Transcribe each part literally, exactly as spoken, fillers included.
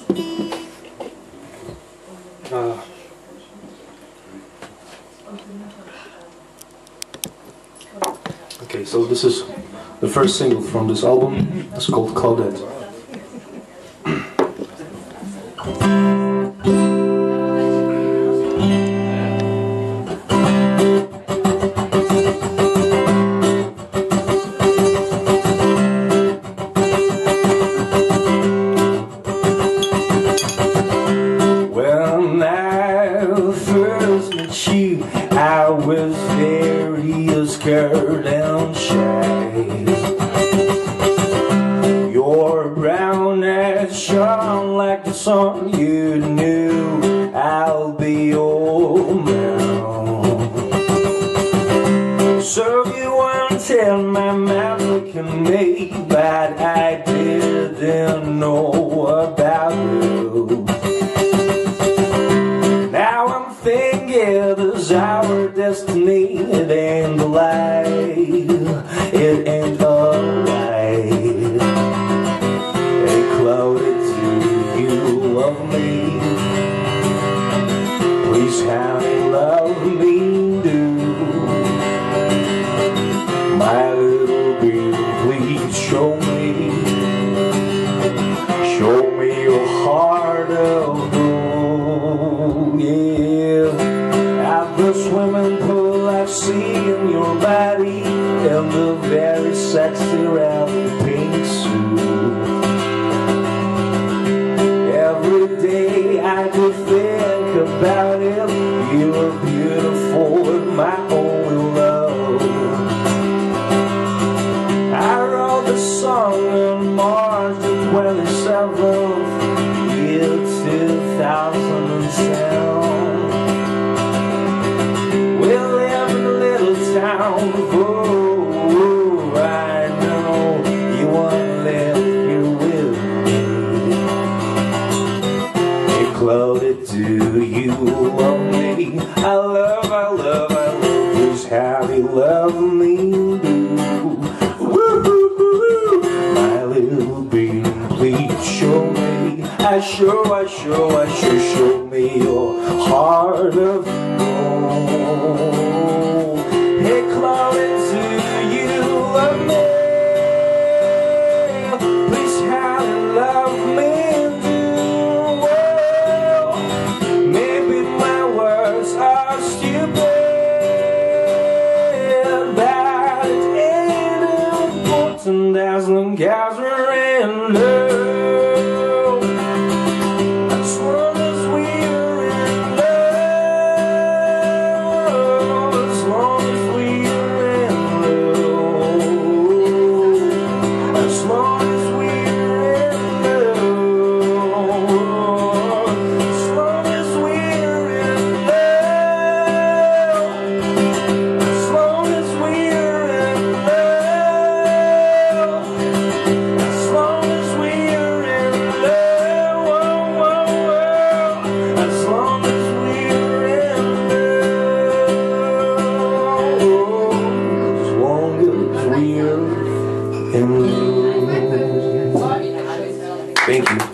Uh, okay, so this is the first single from this album. It's called Claudette. When I first met you, I was very scared and shy. Your brown eyes shone like the sun. You knew I'll be your man. So you won't tell my mouth looking me, but I didn't know about you. Now I'm thinking this our destiny. It ain't a lie, it ain't a lie. Hey Claudette, do you love me? Please honey, love me do. My little girl, please show me, show me your heart of gold. Yeah, at the swimming pool I've seen your body in the very sexy round pink suit. Every day I do think about it. You are beautiful and my only love. I wrote the song on March the twenty-seventh, year two thousand ten. We live in a little town. Oh, I know you wanna live here with me. Hey Claudette, do you love me? I love, I love, I love. Please have you love me do. Woo-hoo-hoo-hoo. My little baby, please show me. I show, I show, I show, show me your heart of gold. Hey Claudette, do you love me? Please have you love me do. Well, maybe my words are stupid, but it ain't important as long as we're in love. As long as we're in love, as long as we're in love, as long as we're in love, as long as we're in love, as long as we're in love, as long as we're in love, oh, oh, oh, as long as we're in love, as long as we're in love. Thank you.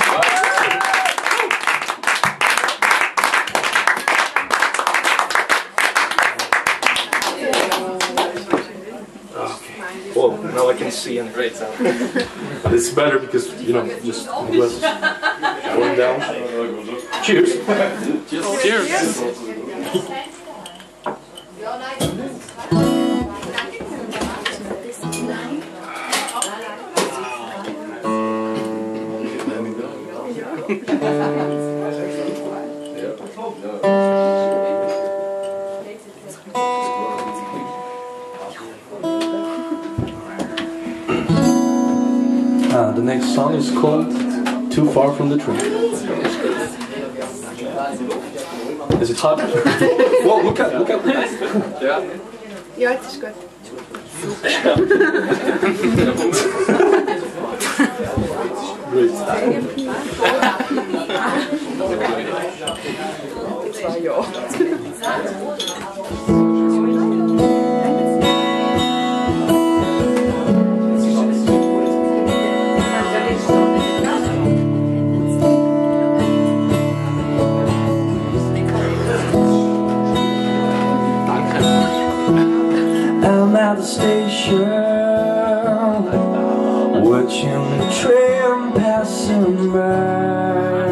Okay. Well, now I can see and great. It's better because, you know, just glasses going down. Cheers. Cheers. Cheers. Uh, the next song is called Too Far From the Tree. Is it hot? Whoa, look at, look at. Yeah. Ja, het is goed. Great. Ja. passing by.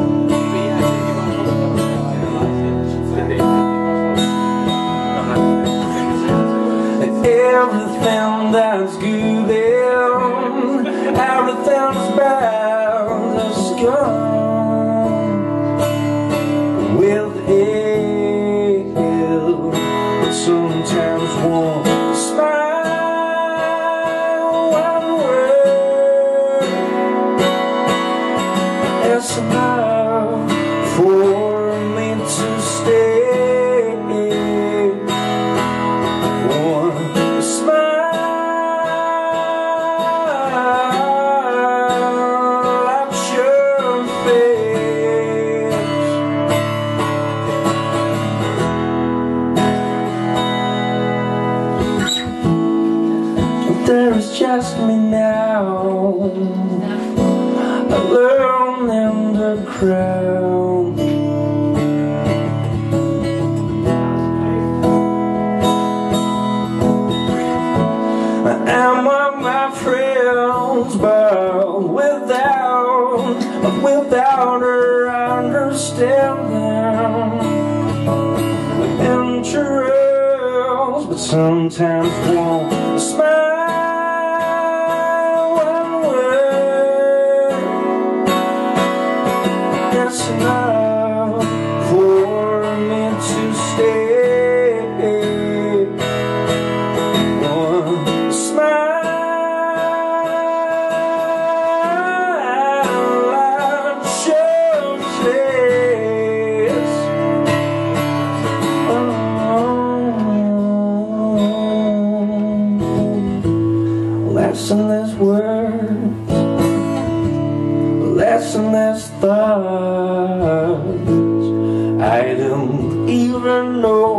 Everything that's good and everything's bad is gone with it. But sometimes one smile, one word is enough for me to stay. There is just me now, alone in the crowd. And with my friends, but without, without her understanding, interest, but sometimes won't smile. Enough for me to stay. One smile, show face. Oh, lesson-less words, lesson-less thoughts. I don't even know